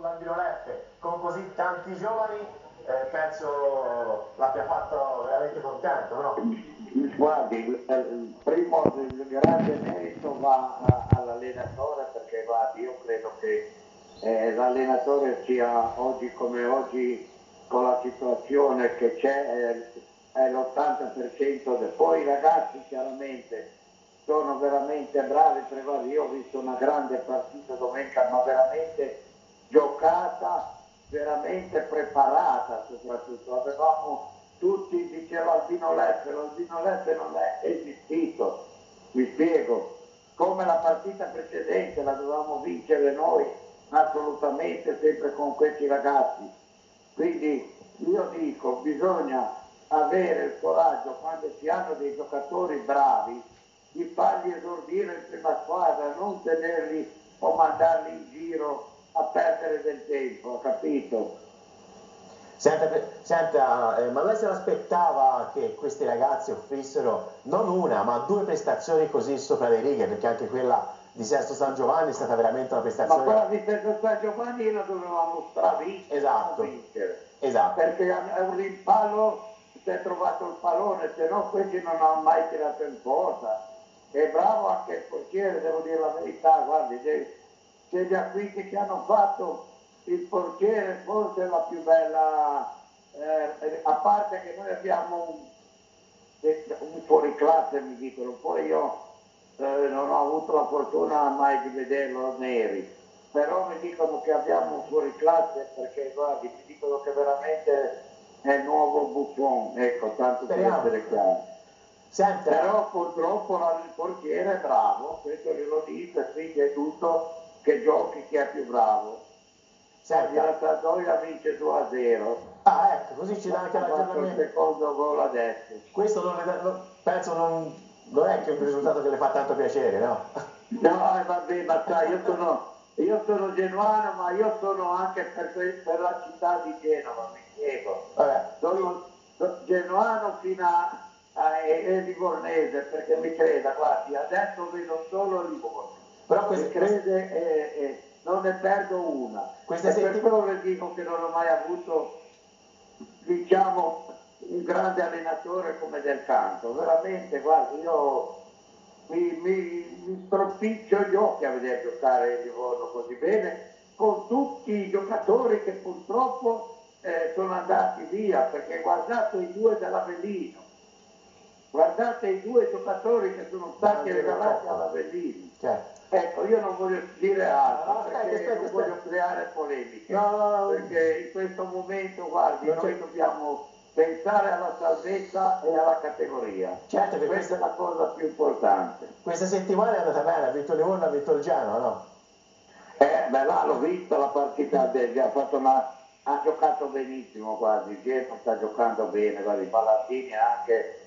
sull'Albino Leffe con così tanti giovani, penso l'abbia fatto veramente contento, no? Guardi, il grande merito va all'allenatore, perché guardi, io credo che l'allenatore sia oggi come oggi, con la situazione che c'è, è l'80%. Poi i ragazzi chiaramente sono veramente bravi, perché guardi, io ho visto una grande partita domenica, ma veramente giocata, veramente preparata soprattutto. Avevamo tutti, diceva l'Albino Leffe non è esistito, mi spiego, come la partita precedente la dovevamo vincere noi assolutamente, sempre con questi ragazzi. Quindi io dico, bisogna avere il coraggio, quando si hanno dei giocatori bravi, di farli esordire in prima squadra, non tenerli o mandarli in giro a perdere del tempo, capito? Senta, ma lei se l'aspettava che questi ragazzi offrissero non una, ma due prestazioni così sopra le righe? Perché anche quella di Sesto San Giovanni è stata veramente una prestazione... Ma quella di Sesto San Giovanni la dovevamo stravincere, esatto, vincere. Esatto. Perché è un rimpallo, si è trovato il pallone, se no questi non hanno mai tirato in porta. È bravo anche il portiere, devo dire la verità, guardi, degli acquisti che hanno fatto, il portiere forse è la più bella, a parte che noi abbiamo un fuoriclasse, mi dicono, poi io non ho avuto la fortuna mai di vederlo neri, però mi dicono che abbiamo un fuoriclasse, perché guardi, mi dicono che veramente è il nuovo Buffon, ecco, tanto per essere chiaro. Senta. Però purtroppo il portiere è bravo, questo glielo dico, e quindi è giusto che giochi chi è più bravo. La Sampdoria vince 2-0. Ah, ecco, così ci dà anche l'aggiornamento. Il secondo gol adesso. Questo penso non è che un risultato che le fa tanto piacere, no? No, vabbè, ma sai, io sono genuano, ma io sono anche per la città di Genova, mi spiego. Sono genuano fino e livornese, perché mi creda, guardi, adesso vedo solo Livorno. Però mi crede, non ne perdo una. Per quello le dico che non ho mai avuto, diciamo, un grande allenatore come Del Canto. Veramente, guardi, io mi stropiccio gli occhi a vedere giocare il Livorno così bene, con tutti i giocatori che purtroppo sono andati via, perché guardate i due dell'Avellino, guardate i due giocatori che sono stati regalati all'Avellino. Ecco, io non voglio dire altro, perché non voglio creare polemiche, perché in questo momento, guardi, noi dobbiamo pensare alla salvezza e alla categoria. Certo, che questa è la cosa più importante. Questa settimana è andata bene, ha vinto il Livorno, ha vinto il Genoa, no? Beh, là l'ho vista la partita, ha giocato benissimo, quasi, il Genoa sta giocando bene, guardi, Ballardini anche,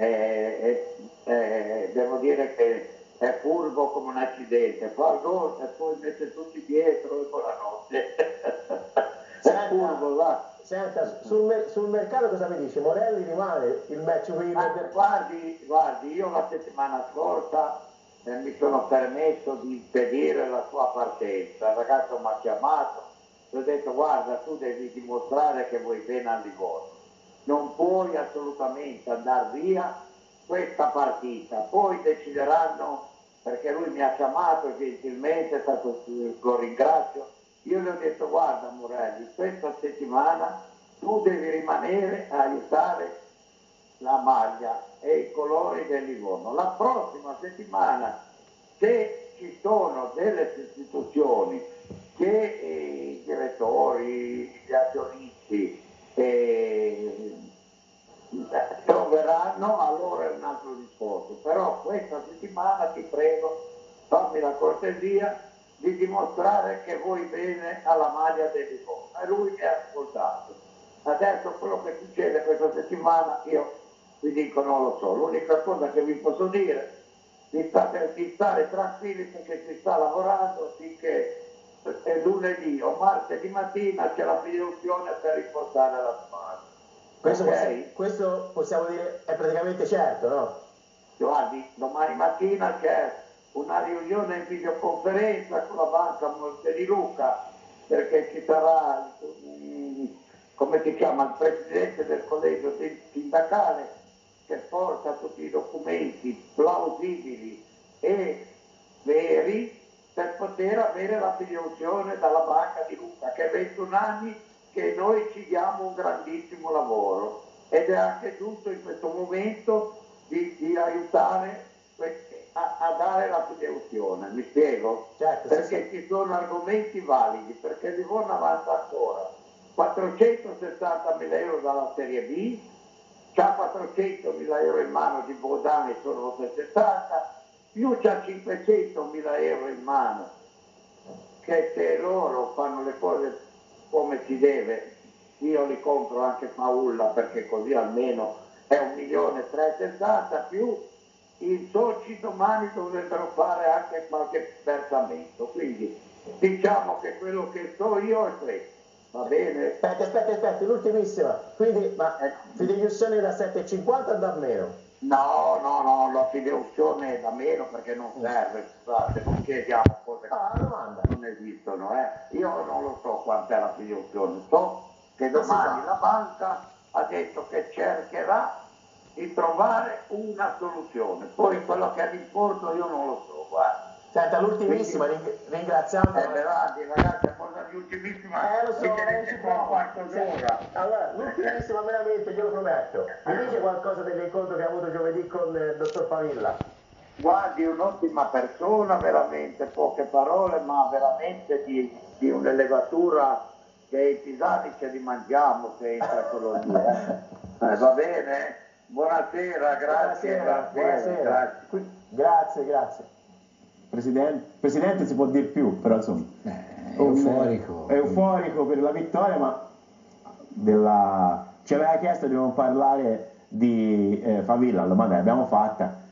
devo dire che è furbo come un accidente, fa il gol e poi mette tutti dietro e buonanotte. È furbo, va. Senta, sul mercato cosa mi dice? Morelli rimane il match winner? Guardi, io la settimana scorsa mi sono permesso di impedire la sua partenza. Il ragazzo mi ha chiamato, gli ho detto: guarda, tu devi dimostrare che vuoi bene al Livorno, non puoi assolutamente andare via questa partita, poi decideranno, perché lui mi ha chiamato gentilmente, lo ringrazio. Io gli ho detto: guarda Morelli, questa settimana tu devi rimanere a aiutare la maglia e i colori del Livorno. La prossima settimana, se ci sono delle istituzioni che i direttori, gli azionisti troveranno, allora è un altro discorso. Però questa settimana ti prego, fammi la cortesia di dimostrare che vuoi bene alla maglia del Livorno. E lui mi ha ascoltato. Adesso quello che succede questa settimana io vi dico non lo so. L'unica cosa che vi posso dire di stare tranquilli, perché si sta lavorando finché lunedì o martedì mattina c'è la riunione per riportare la squadra. Questo possiamo dire è praticamente certo, no? Guardi, domani mattina c'è una riunione in videoconferenza con la Banca Monte di Luca perché ci sarà, come si chiama, il presidente del collegio sindacale che porta tutti i documenti plausibili e veri per poter avere la fideiussione dalla banca di Lucca, che è 21 anni che noi ci diamo un grandissimo lavoro, ed è anche giusto in questo momento di aiutare a dare la fideiussione, mi spiego? Certo, perché ci sono argomenti validi, perché Livorno avanza ancora 460.000 euro dalla Serie B, c'ha 400.000 euro in mano di Bodani, sono 60, più c'ha 500.000 euro in mano, che se loro fanno le cose come si deve, io li compro anche Paulla, perché così almeno è 1.360.000, più i soci domani dovrebbero fare anche qualche versamento, quindi diciamo che quello che so io è questo, va bene? Aspetta, l'ultimissima, quindi ma fideiussione da 7,50 o da meno? No, la fideiussione è da meno perché non serve, scusate, non chiediamo cose che non esistono, Io non lo so quant'è la fideiussione, so che domani la banca ha detto che cercherà di trovare una soluzione, poi quello che è l'importo io non lo so, guarda. Senta, l'ultimissima, ringraziando. Ragazzi, cosa di ultimissima? Lo so, ci fa un quarto d'ora. Allora, l'ultimissima veramente, glielo prometto. Mi dice qualcosa dell'incontro che ha avuto giovedì con il dottor Pavilla? Guardi, un'ottima persona, veramente, poche parole, ma veramente di un'elevatura che i pisani ce li mangiamo se entra quello lì. Va bene? Buonasera, grazie. Buonasera. Grazie. Presidente si può dire più, però insomma euforico. È euforico per la vittoria, ma ci aveva chiesto di non parlare di Favilla, la domanda l'abbiamo fatta.